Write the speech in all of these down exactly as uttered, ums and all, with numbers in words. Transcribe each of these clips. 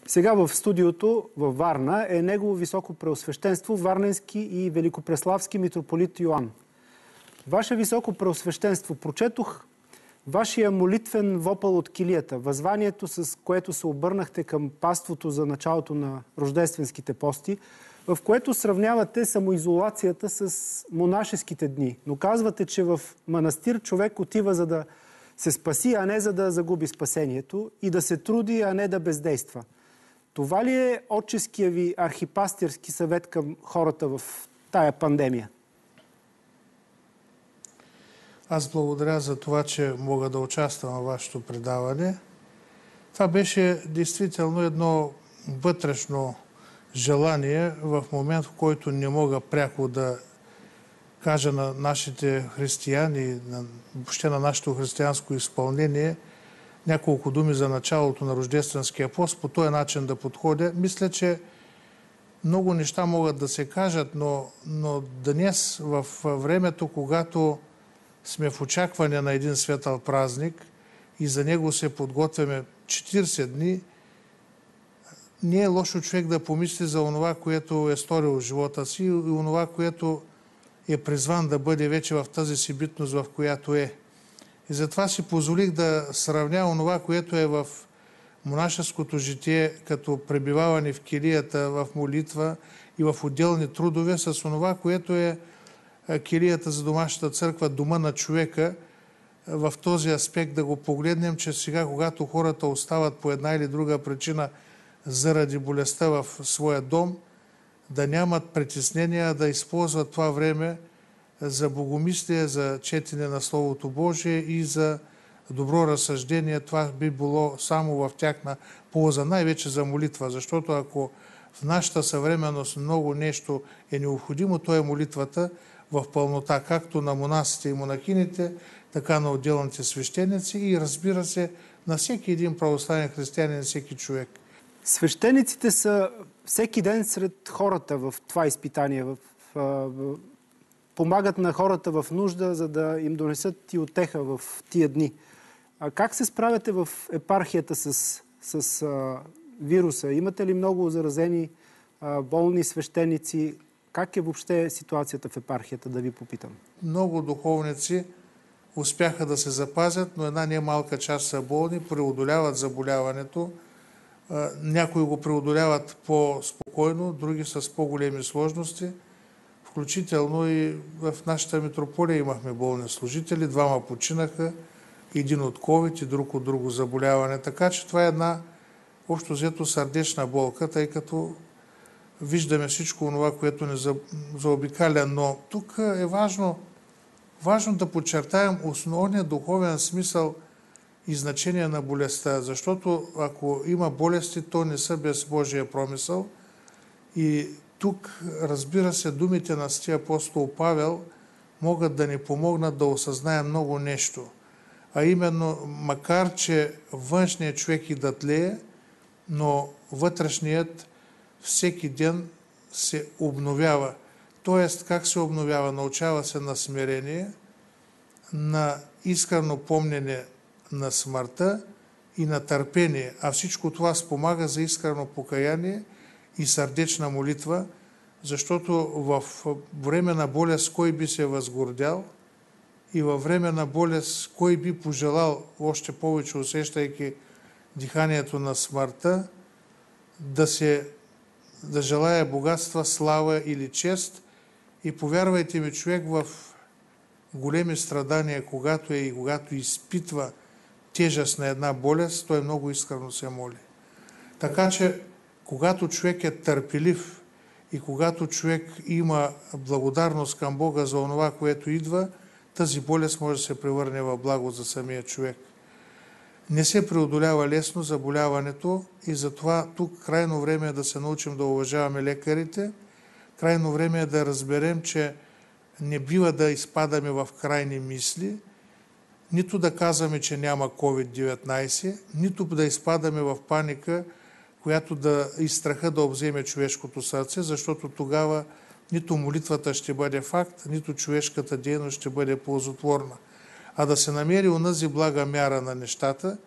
Сега в студиото във Варна е негово високо преосвещенство Варненски и Великопреславски митрополит Йоан. Ваше високо преосвещенство, прочетох вашия молитвен вопъл от килията, възванието, с което се обърнахте към паството за началото на рождественските пости, в което сравнявате самоизолацията с монашеските дни. Но казвате, че в манастир човек отива за да се спаси, а не за да загуби спасението, и да се труди, а не да бездейства. Това ли е отческия ви архипастирски съвет към хората в тая пандемия? Аз благодаря за това, че мога да участвам в вашето предаване. Това беше действително едно вътрешно желание в момент, в който не мога пряко да кажа на нашите християни, въобще на нашето християнско изпълнение, няколко думи за началото на Рождественския пост, по този начин да подходя. Мисля, че много неща могат да се кажат, но, но днес, в времето, когато сме в очакване на един светъл празник и за него се подготвяме четиридесет дни, не е лошо човек да помисли за онова, което е сторил в живота си и онова, което е призван да бъде вече в тази си битност, в която е. И затова си позволих да сравня онова, което е в монашеското житие, като пребиваване в килията, в молитва и в отделни трудове, с онова, което е килията за домашната църква, дома на човека. В този аспект да го погледнем, че сега, когато хората остават по една или друга причина заради болестта в своя дом, да нямат притеснения, да използват това време за богомислие, за четене на Словото Божие и за добро разсъждение. Това би било само в тяхна полза, най-вече за молитва, защото ако в нашата съвременност много нещо е необходимо, то е молитвата в пълнота, както на монасите и монахините, така на отделните свещеници и, разбира се, на всеки един православен християнин, всеки човек. Свещениците са всеки ден сред хората в това изпитание, в, в, в, помагат на хората в нужда, за да им донесат и утеха в тия дни. А как се справяте в епархията с, с а, вируса? Имате ли много заразени а, болни свещеници? Как е въобще ситуацията в епархията, да ви попитам? Много духовници успяха да се запазят, но една немалка част са болни, преодоляват заболяването. Някои го преодоляват по-спокойно, други с по-големи сложности. Включително и в нашата митрополия имахме болни служители, двама починаха, един от ковид и друг от друго заболяване. Така че това е една общо взето сърдечна болка, тъй като виждаме всичко това, което ни заобикаля. Но тук е важно, важно да подчертаем основния духовен смисъл и значение на болестта, защото ако има болести, то не са без Божия промисъл. И тук, разбира се, думите на светия апостол Павел могат да ни помогнат да осъзнаем много нещо. А именно, макар че външният човек и да тлее, но вътрешният всеки ден се обновява. Тоест, как се обновява? Научава се на смирение, на искрено помнене на смъртта и на търпение. А всичко това спомага за искрено покаяние и сърдечна молитва, защото в време на болест кой би се възгордял и във време на болест кой би пожелал, още повече усещайки диханието на смъртта, да се да желая богатства, слава или чест. И повярвайте ми, човек в големи страдания, когато е и когато изпитва тежест на една болест, той много искрено се моли. Така че, когато човек е търпелив и когато човек има благодарност към Бога за онова, което идва, тази болест може да се превърне в благо за самия човек. Не се преодолява лесно заболяването и затова тук крайно време е да се научим да уважаваме лекарите. Крайно време е да разберем, че не бива да изпадаме в крайни мисли, нито да казваме, че няма ковид деветнайсет, нито да изпадаме в паника, която да и страха да обземе човешкото сърце, защото тогава нито молитвата ще бъде факт, нито човешката дейност ще бъде ползотворна. А да се намери онази блага мяра на нещата,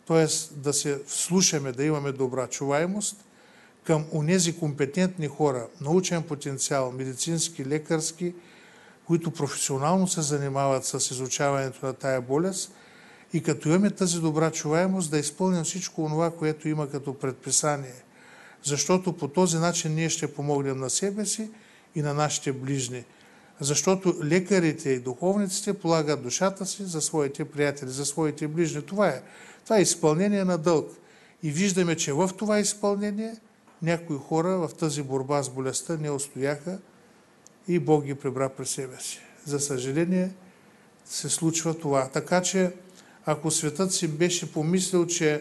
т.е. да се вслушаме, да имаме добра чуваемост към онези компетентни хора, научен потенциал, медицински, лекарски, които професионално се занимават с изучаването на тая болест и като имаме тази добра чуваемост да изпълним всичко това, което има като предписание. Защото по този начин ние ще помогнем на себе си и на нашите ближни. Защото лекарите и духовниците полагат душата си за своите приятели, за своите ближни. Това е. Това е изпълнение на дълг. И виждаме, че в това изпълнение някои хора в тази борба с болестта не устояха и Бог ги прибра при себе си. За съжаление се случва това. Така че, ако светът си беше помислил, че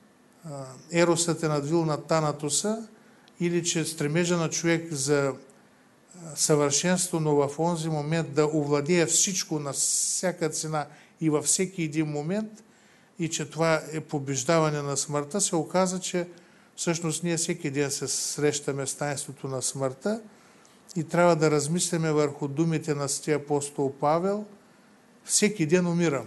еросът е надвил над Танатоса или че стремежа на човек за съвършенство, но в онзи момент да овладее всичко на всяка цена и във всеки един момент и че това е побеждаване на смъртта, се оказа, че всъщност ние всеки ден се срещаме с таинството на смъртта и трябва да размисляме върху думите на Светия апостол Павел. Всеки ден умирам.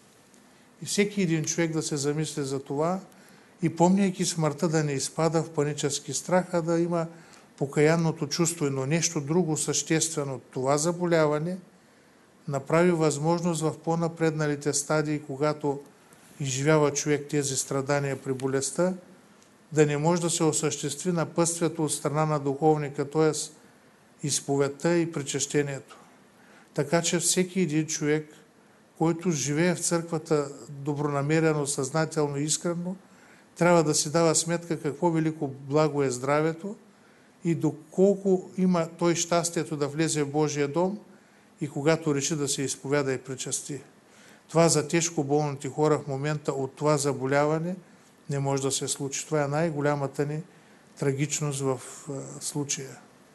И всеки един човек да се замисли за това и помняйки смъртта да не изпада в панически страх, а да има покаянното чувство. Но нещо друго съществено, това заболяване направи възможност в по-напредналите стадии, когато изживява човек тези страдания при болестта, да не може да се осъществи напътствието от страна на духовника, т.е. изповедта и причащението. Така че всеки един човек, който живее в църквата добронамерено, съзнателно и искрено, трябва да си дава сметка какво велико благо е здравето и доколко има той щастието да влезе в Божия дом и когато реши да се изповяда и причасти. Това за тежко болните хора в момента от това заболяване не може да се случи. Това е най-голямата ни трагичност в случая.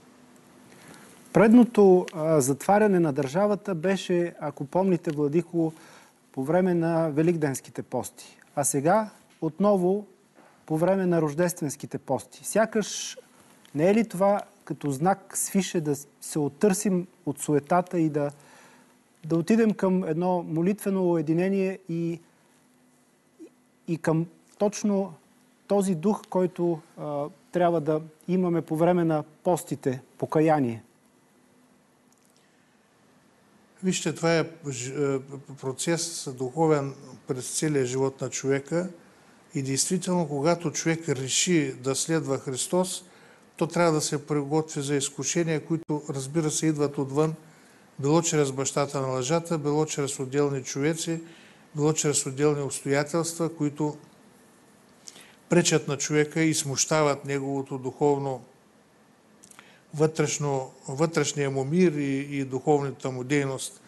Предното а, затваряне на държавата беше, ако помните, владико, по време на Великденските пости. А сега отново по време на Рождественските пости. Сякаш не е ли това като знак свише да се оттърсим от суетата и да, да отидем към едно молитвено уединение и, и към точно този дух, който а, трябва да имаме по време на постите, покаяние? Вижте, това е процес духовен през целия живот на човека и действително, когато човек реши да следва Христос, то трябва да се приготви за изкушения, които, разбира се, идват отвън, било чрез бащата на лъжата, било чрез отделни човеци, било чрез отделни обстоятелства, които пречат на човека и смущават неговото духовно вътрешно, вътрешния му мир и, и духовната му дейност.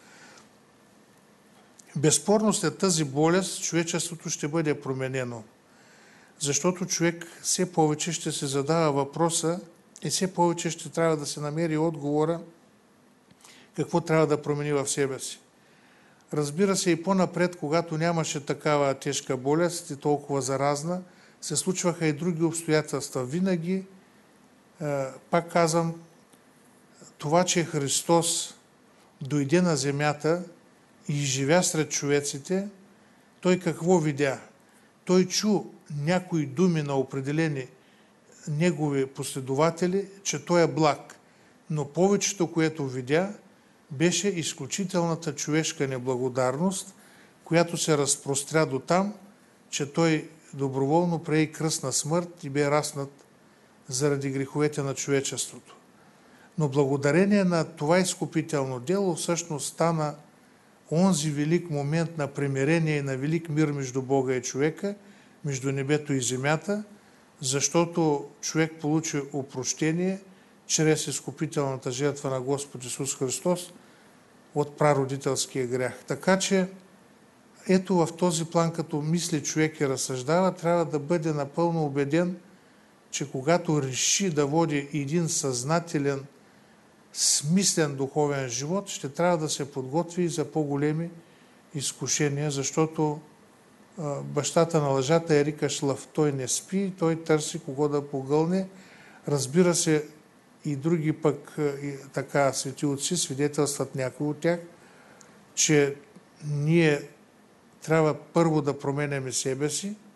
Безспорно след тази болест човечеството ще бъде променено, защото човек все повече ще се задава въпроса и все повече ще трябва да се намери отговора какво трябва да промени в себе си. Разбира се, и по-напред, когато нямаше такава тежка болест и толкова заразна, се случваха и други обстоятелства. Винаги, пак казвам, това, че Христос дойде на земята и живя сред човеците, той какво видя? Той чу някои думи на определени негови последователи, че той е благ. Но повечето, което видя, беше изключителната човешка неблагодарност, която се разпростря до там, че той доброволно прие кръстна смърт и бе раснат заради греховете на човечеството. Но благодарение на това изкупително дело всъщност стана онзи велик момент на примирение и на велик мир между Бога и човека, между небето и земята, защото човек получи опрощение чрез изкупителната жертва на Господ Исус Христос от прародителския грях. Така че ето в този план, като мисли човек и разсъждава, трябва да бъде напълно убеден, че когато реши да води един съзнателен, смислен духовен живот, ще трябва да се подготви и за по-големи изкушения, защото а, бащата на лъжата е рикаш лъв. Той не спи, той търси кого да погълне. Разбира се, и други пък и така свети отци свидетелстват някои от тях, че ние трябва първо да променяме себе си,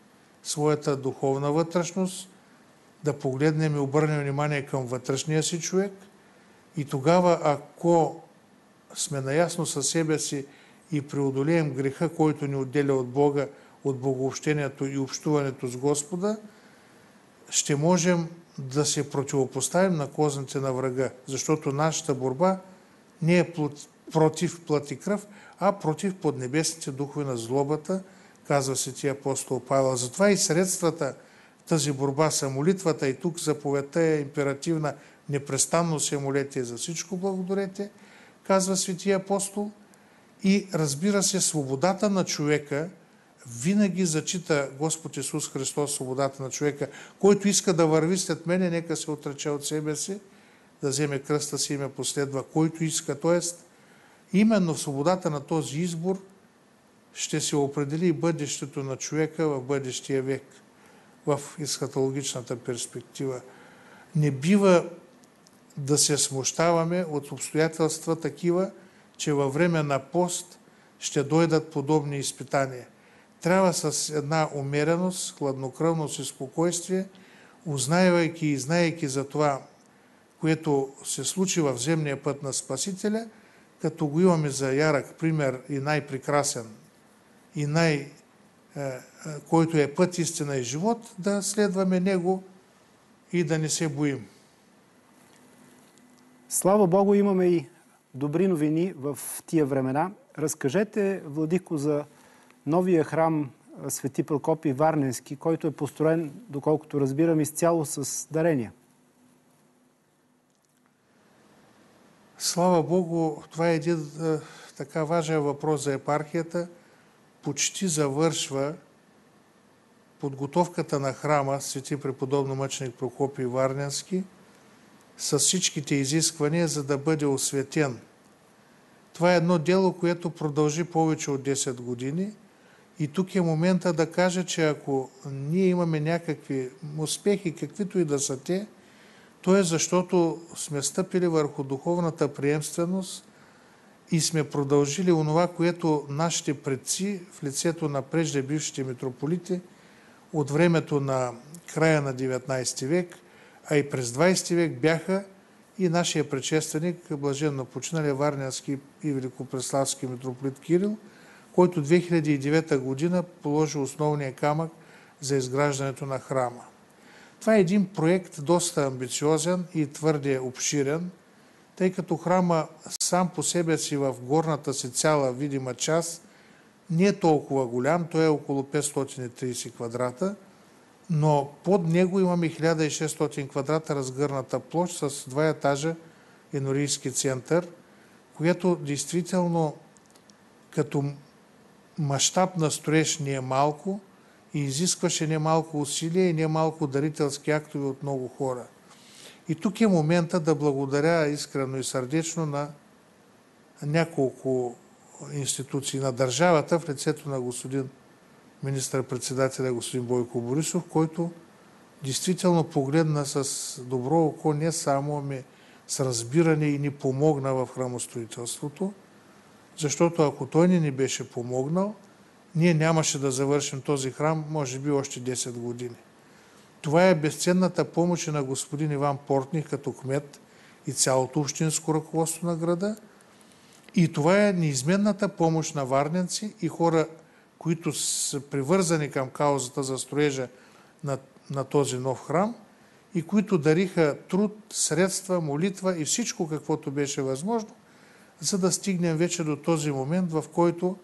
своята духовна вътрешност, да погледнем и обърнем внимание към вътрешния си човек и тогава, ако сме наясно със себе си и преодолеем греха, който ни отделя от Бога, от богообщението и общуването с Господа, ще можем да се противопоставим на козните на врага, защото нашата борба не е против плът и кръв, а против поднебесните духове на злобата, казва светия апостол Павел. Затова и средствата тази борба са молитвата, и тук заповедта е императивна: непрестанно се молете и за всичко благодарете, казва светия апостол. И разбира се, свободата на човека винаги зачита Господ Исус Христос, свободата на човека. Който иска да върви след мене, нека се отрече от себе си, да вземе кръста си и ме последва. Който иска, т.е. именно в свободата на този избор ще се определи и бъдещето на човека в бъдещия век, в есхатологичната перспектива. Не бива да се смущаваме от обстоятелства такива, че във време на пост ще дойдат подобни изпитания. Трябва с една умереност, хладнокръвност и спокойствие, узнавайки и знаейки за това, което се случи в земния път на Спасителя, като го имаме за ярък пример и най-прекрасен, и най- който е път, истина и живот, да следваме него и да не се боим. Слава Богу, имаме и добри новини в тия времена. Разкажете, владико, за новия храм Свети Прокопий Варненски, който е построен, доколкото разбирам, изцяло с дарения. Слава Богу, това е един е, така важен въпрос за епархията. Почти завършва подготовката на храма Свети преподобно мъченик Прокопий Варненски с всичките изисквания, за да бъде осветен. Това е едно дело, което продължи повече от десет години и тук е момента да кажа, че ако ние имаме някакви успехи, каквито и да са те, то е защото сме стъпили върху духовната приемственост и сме продължили онова, което нашите предци в лицето на прежде бившите митрополити от времето на края на деветнайсети век, а и през двайсети век бяха, и нашия предшественик, блаженно починалия варненски и великопреславски митрополит Кирил, който две хиляди и девета година положи основния камък за изграждането на храма. Това е един проект доста амбициозен и твърде обширен, тъй като храма сам по себе си в горната си цяла видима част не е толкова голям, той е около петстотин и трийсет квадрата, но под него имаме хиляда и шестстотин квадрата разгърната площ с два етажа енорийски център, което действително като мащаб на строеж не е малко и изискваше не малко усилия и не малко дарителски актове от много хора. И тук е момента да благодаря искрено и сърдечно на няколко институции на държавата в лицето на господин министър-председателя господин Бойко Борисов, който действително погледна с добро око не само, ами с разбиране и ни помогна в храмостроителството, защото ако той не ни беше помогнал, ние нямаше да завършим този храм, може би още десет години. Това е безценната помощ на господин Иван Портних като кмет и цялото общинско ръководство на града. И това е неизменната помощ на варненци и хора, които са привързани към каузата за строежа на, на този нов храм и които дариха труд, средства, молитва и всичко, каквото беше възможно, за да стигнем вече до този момент, в който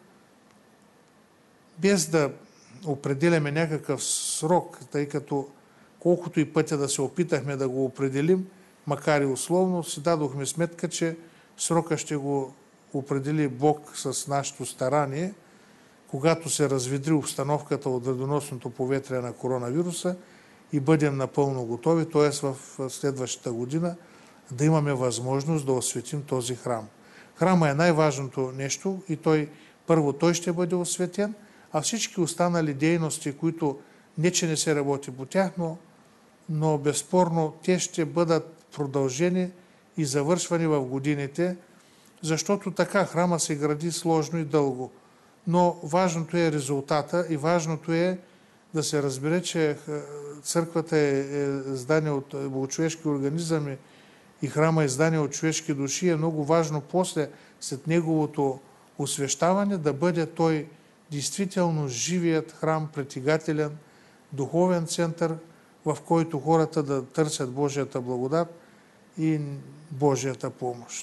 без да определяме някакъв срок, тъй като колкото и пътя да се опитахме да го определим, макар и условно, си дадохме сметка, че срока ще го определи Бог с нашето старание, когато се разведри обстановката от вредоносното поветрие на коронавируса и бъдем напълно готови, т.е. в следващата година да имаме възможност да осветим този храм. Храма е най-важното нещо и той, първо той ще бъде осветен, а всички останали дейности, които не че не се работи по тях, но, но безспорно те ще бъдат продължени и завършвани в годините, защото така храма се гради сложно и дълго. Но важното е резултата и важното е да се разбере, че църквата е, е здание от, от човешки организъм и храма е здание от човешки души, е много важно после, след неговото освещаване, да бъде той действително живият храм, притегателен, духовен център, в който хората да търсят Божията благодат и Божията помощ.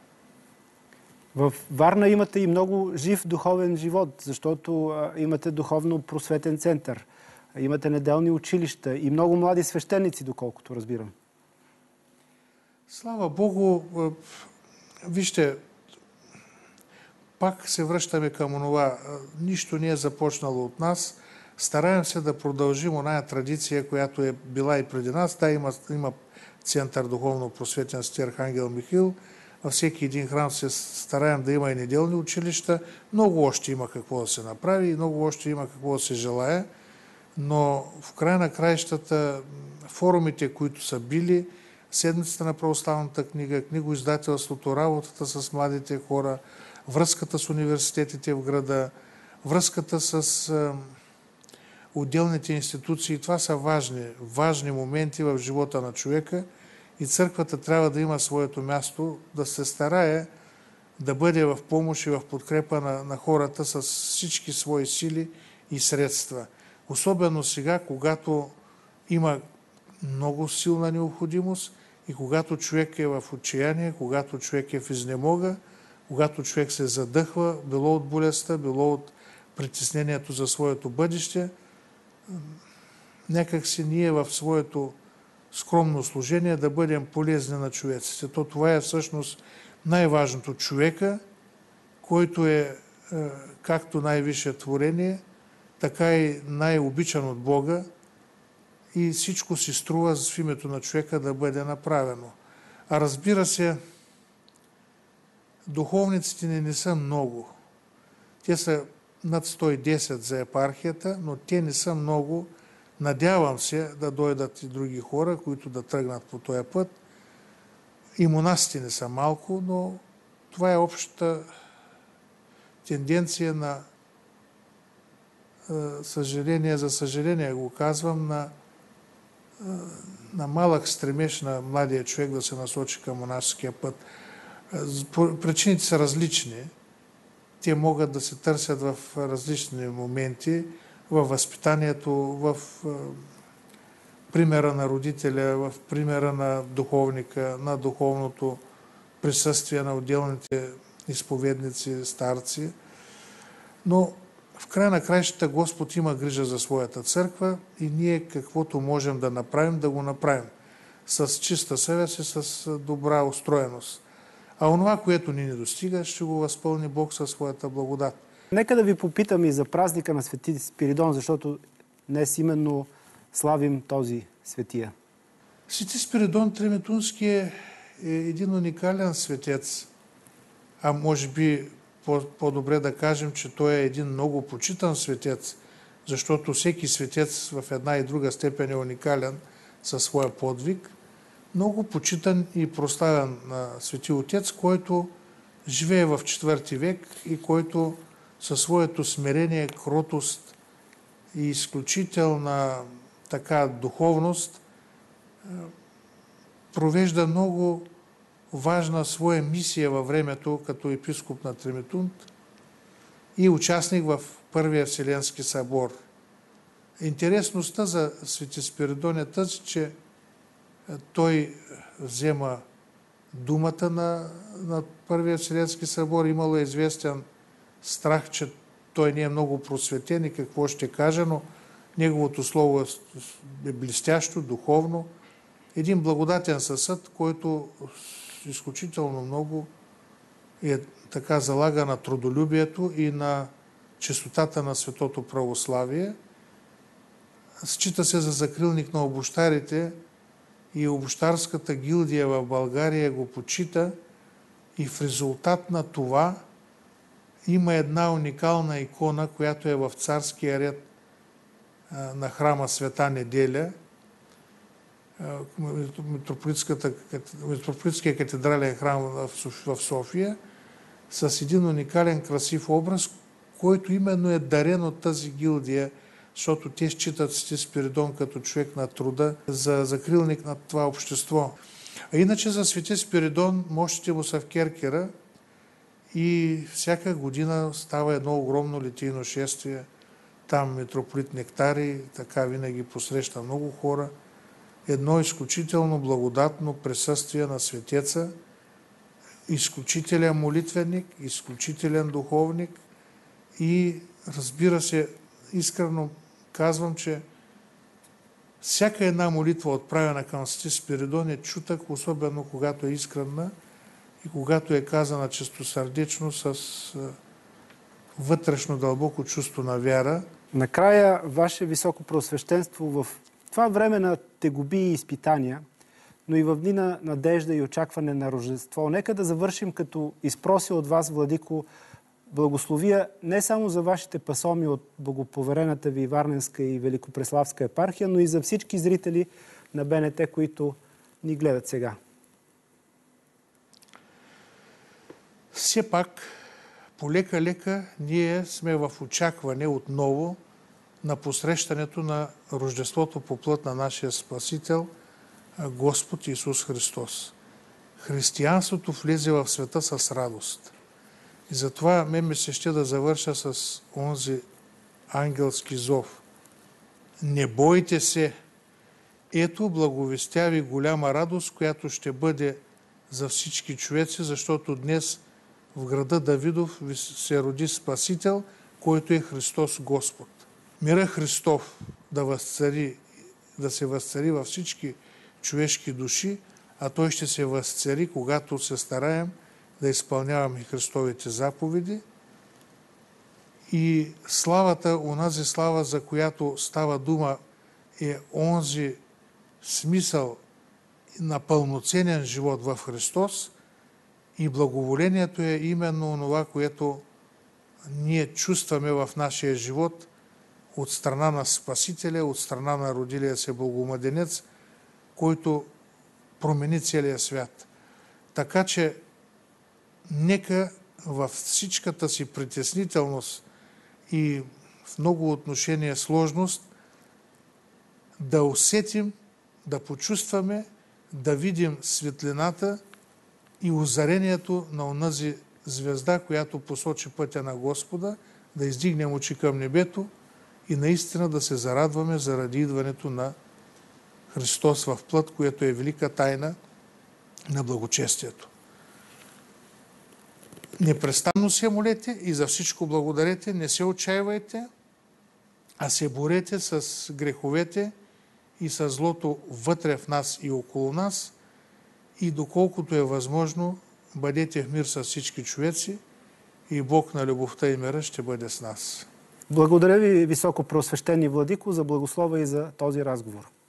В Варна имате и много жив духовен живот, защото а, имате духовно просветен център, имате неделни училища и много млади свещеници, доколкото разбирам. Слава Богу, вижте, пак се връщаме към онова. Нищо не е започнало от нас. Стараем се да продължим оная традиция, която е била и преди нас. Да, има, има център духовно просветен Свети Архангел Михаил. Във всеки един храм се стараем да има и неделни училища. Много още има какво да се направи и много още има какво да се желае. Но в края на краищата форумите, които са били, Седмицата на православната книга, книгоиздателството, работата с младите хора, връзката с университетите в града, връзката с а, отделните институции. Това са важни, важни моменти в живота на човека и църквата трябва да има своето място, да се старае да бъде в помощ и в подкрепа на, на хората с всички свои сили и средства. Особено сега, когато има много силна необходимост и когато човек е в отчаяние, когато човек е в изнемога, когато човек се задъхва, било от болестта, било от притеснението за своето бъдеще, някак си ние в своето скромно служение да бъдем полезни на човеците. То това е всъщност най-важното. Човека, който е както най-висше творение, така и най-обичан от Бога, и всичко си струва в името на човека да бъде направено. А разбира се, духовниците ни не са много. Те са над сто и десет за епархията, но те не са много. Надявам се да дойдат и други хора, които да тръгнат по този път. И монасите не са малко, но това е общата тенденция на съжаление, за съжаление го казвам, на на малък стремеж на младия човек да се насочи към монашеския път. Причините са различни. Те могат да се търсят в различни моменти, във възпитанието, в примера на родителя, в примера на духовника, на духовното присъствие на отделните изповедници, старци. Но в края на краищата Господ има грижа за своята църква и ние каквото можем да направим, да го направим. С чиста съвест и с добра устроеност. А онова, което ни не достига, ще го възпълни Бог със своята благодат. Нека да ви попитам и за празника на Свети Спиридон, защото днес именно славим този светия. Свети Спиридон Триметунски е един уникален светец, а може би по-добре да кажем, че той е един много почитан светец, защото всеки светец в една и друга степен е уникален със своя подвиг. Много почитан и прославен свети отец, който живее в четвърти век и който със своето смирение, кротост и изключителна така духовност провежда много важна своя мисия във времето като епископ на Триметунт и участник в Първия Вселенски събор. Интересността за Свети Спиридон е тази, че той взема думата на, на Първия Вселенски събор. Имало е известен страх, че той не е много просветен и какво ще каже, но неговото слово е блестящо, духовно. Един благодатен съсъд, който изключително много е така залага на трудолюбието и на честотата на светото православие. Счита се за закрилник на обущарите и обущарската гилдия в България го почита и в резултат на това има една уникална икона, която е в царския ред на храма Света Неделя, Митрополитския катедрален храм в София, с един уникален красив образ, който именно е дарен от тази гилдия защото те считат Свети Спиридон като човек на труда за закрилник на това общество. А иначе за Свети Спиридон мощите му са в Керкера и всяка година става едно огромно литийно шествие. Там митрополит Нектарий така винаги посреща много хора. Едно изключително благодатно присъствие на светеца, изключителен молитвеник, изключителен духовник и, разбира се, искрено казвам, че всяка една молитва, отправена към Свети Спиридон, е чутък, особено когато е искрена и когато е казана чистосърдечно с вътрешно дълбоко чувство на вяра. Накрая, Ваше Високо Преосвещенство, в това време на тегоби и изпитания, но и в дни на надежда и очакване на Рождество, нека да завършим като изпрося от Вас, Владико, благословия не само за Вашите пасоми от благоповерената Ви Варненска и Великопреславска епархия, но и за всички зрители на БНТ, които ни гледат сега. Все пак, полека-лека, ние сме в очакване отново на посрещането на Рождеството по плът на нашия Спасител, Господ Исус Христос. Християнството влезе в света с радост. И затова мен ми се ще да завърша с онзи ангелски зов. Не бойте се, ето благовестя ви голяма радост, която ще бъде за всички човеци, защото днес в града Давидов се роди Спасител, който е Христос Господ. Мира Христов да, възцари, да се възцари във всички човешки души, а Той ще се възцари, когато се стараем да изпълняваме Христовите заповеди. И славата, онази слава, за която става дума, е онзи смисъл на пълноценен живот в Христос, и благоволението е именно онова, което ние чувстваме в нашия живот от страна на Спасителя, от страна на родилия се Богомладенец, който промени целия свят. Така че нека във всичката си притеснителност и в много отношения сложност да усетим, да почувстваме, да видим светлината и озарението на онази звезда, която посочи пътя на Господа, да издигнем очи към небето и наистина да се зарадваме заради идването на Христос в плът, което е велика тайна на благочестието. Непрестанно се молете и за всичко благодарете, не се отчаивайте, а се борете с греховете и с злото вътре в нас и около нас, и доколкото е възможно, бъдете в мир с всички човеци и Бог на любовта и мира ще бъде с нас. Благодаря Ви, Високо Преосвещени Владико, за благослова и за този разговор.